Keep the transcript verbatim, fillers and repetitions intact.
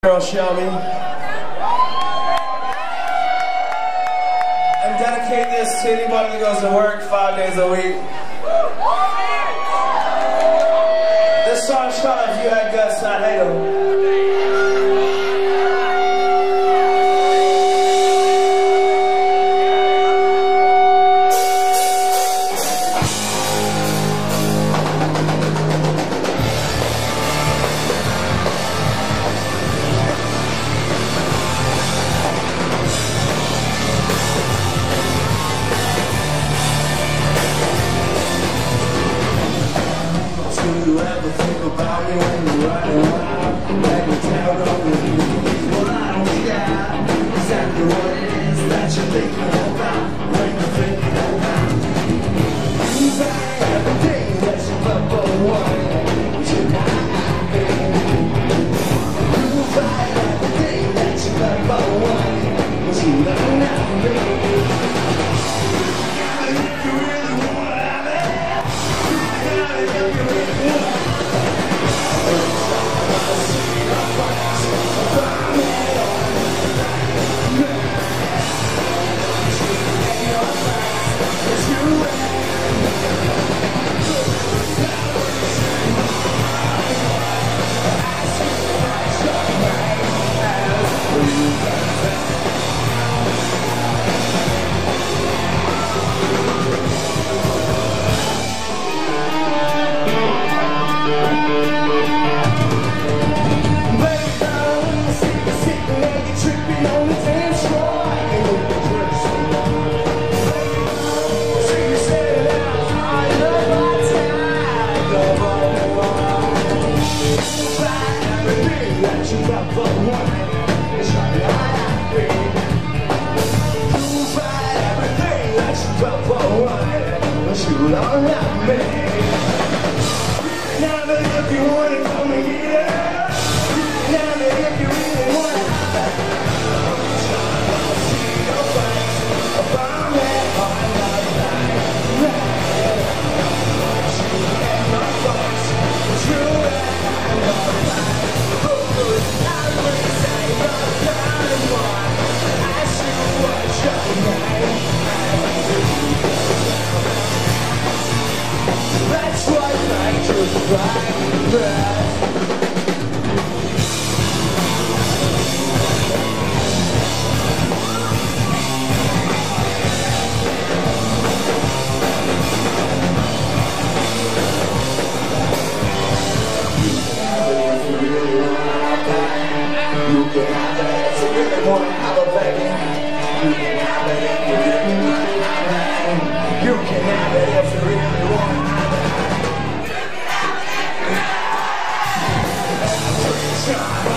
Girl, show me. And dedicate this to anybody that goes to work five days a week. This song's called If You Had Guts, I'd Hate 'Em. Do you ever think about me when you're running around? Let me tell you well, I don't care exactly what it is that you're thinking about when you're thinking about you find everything that you ever wanted, but you're not happy. You find everything that you ever wanted, but you're not happy. If you really want to have it, if you really you don't have me. Now that if you want it, come and get it. Now that if you really want it, I'll see your face. If I'm at home, I'll you in my face. You and my face. I would say the kind of one. Ask you what's your name. That's what makes you cry. You can have it if you really want to have a baby. You can have it if you really want to have it. You can have it if you really want to have it. Every time